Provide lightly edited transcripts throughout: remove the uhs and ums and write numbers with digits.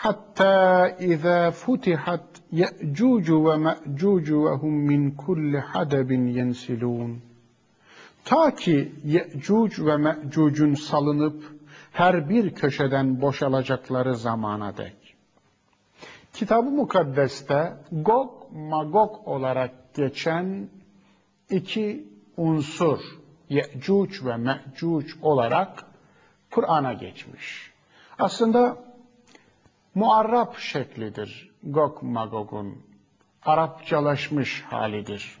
Hatta izâ futihat ye'cûcu ve me'cûcu ve hum min kulli hadebin yensilûn. Ta ki Ye'cuc ve Me'cuc'un salınıp her bir köşeden boşalacakları zamana dek. Kitab-ı Mukaddes'te Gog, Magog olarak geçen iki unsur Ye'cuc ve Me'cuc olarak Kur'an'a geçmiş. Aslında muarrab şeklidir Gog Magog'un, Arapçalaşmış halidir.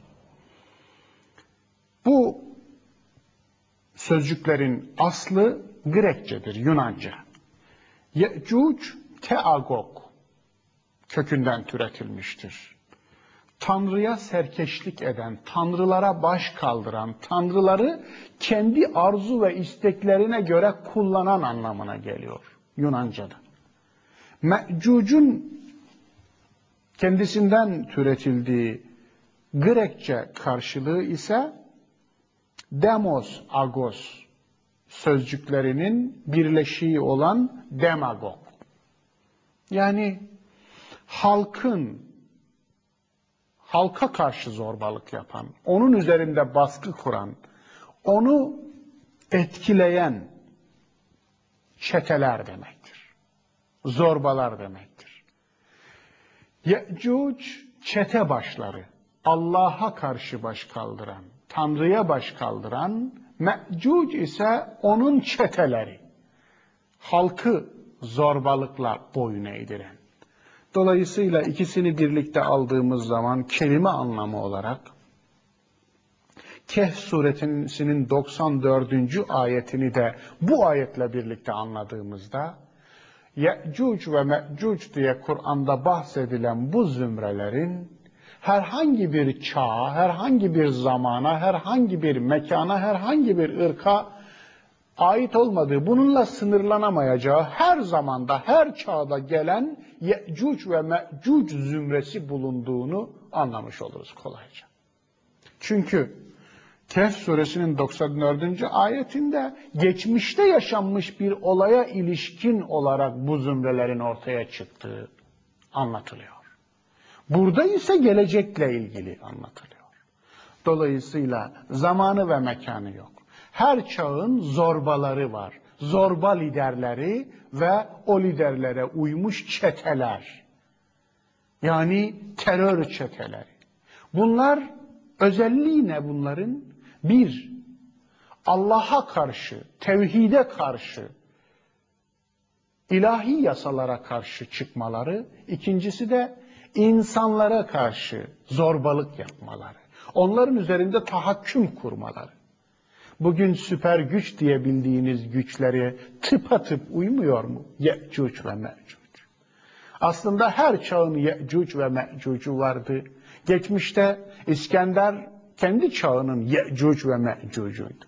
Bu sözcüklerin aslı Grekçedir, Yunanca. Ye'cuc, teagog kökünden türetilmiştir. Tanrı'ya serkeşlik eden, tanrılara baş kaldıran, tanrıları kendi arzu ve isteklerine göre kullanan anlamına geliyor Yunanca'da. Me'cuc'un kendisinden türetildiği Grekçe karşılığı ise demos, agos sözcüklerinin birleşiği olan demagog. Yani halka karşı zorbalık yapan, onun üzerinde baskı kuran, onu etkileyen çeteler demektir. Zorbalar demektir. Ye'cuc çete başları, Allah'a karşı baş kaldıran, Tanrı'ya baş kaldıran, Me'cuc ise onun çeteleri, halkı zorbalıkla boyun eğdiren. Dolayısıyla ikisini birlikte aldığımız zaman kelime anlamı olarak Kehf suresinin 94. ayetini de bu ayetle birlikte anladığımızda Ye'cuc ve Me'cuc diye Kur'an'da bahsedilen bu zümrelerin herhangi bir çağa, herhangi bir zamana, herhangi bir mekana, herhangi bir ırka ait olmadığı, bununla sınırlanamayacağı, her zamanda, her çağda gelen Ye'cuc ve Me'cuc zümresi bulunduğunu anlamış oluruz kolayca. Çünkü Kehf suresinin 94. ayetinde geçmişte yaşanmış bir olaya ilişkin olarak bu zümrelerin ortaya çıktığı anlatılıyor. Burada ise gelecekle ilgili anlatılıyor. Dolayısıyla zamanı ve mekanı yok. Her çağın zorbaları var. Zorba liderleri ve o liderlere uymuş çeteler. Yani terör çeteleri. Bunlar, özelliği ne bunların? Bir, Allah'a karşı, tevhide karşı, ilahi yasalara karşı çıkmaları. İkincisi de insanlara karşı zorbalık yapmaları. Onların üzerinde tahakküm kurmaları. Bugün süper güç diye bildiğiniz güçleri tıpatıp uymuyor mu? Ye'cuc ve Me'cuc. Aslında her çağın Ye'cuc ve Me'cuc'u vardı. Geçmişte İskender kendi çağının Ye'cuc ve Me'cuc'uydu.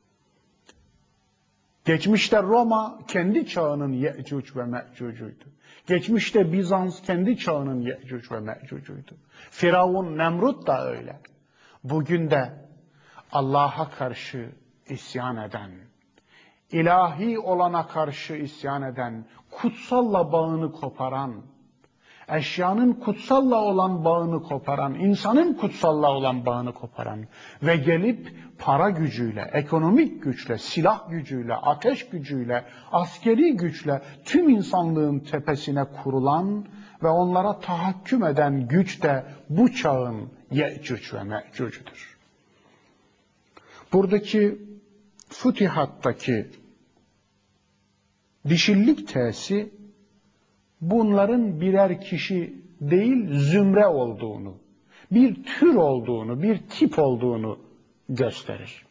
Geçmişte Roma kendi çağının Ye'cuc ve Me'cuc'uydu. Geçmişte Bizans kendi çağının Ye'cuc ve Me'cuc'uydu. Firavun, Nemrut da öyle. Bugün de Allah'a karşı isyan eden, ilahi olana karşı isyan eden, kutsalla bağını koparan, eşyanın kutsalla olan bağını koparan, insanın kutsalla olan bağını koparan ve gelip para gücüyle, ekonomik güçle, silah gücüyle, ateş gücüyle, askeri güçle tüm insanlığın tepesine kurulan ve onlara tahakküm eden güç de bu çağın Ye'cuc ve Me'cuc'udur. Buradaki Fütihat'taki dişillik teesi bunların birer kişi değil zümre olduğunu, bir tür olduğunu, bir tip olduğunu gösterir.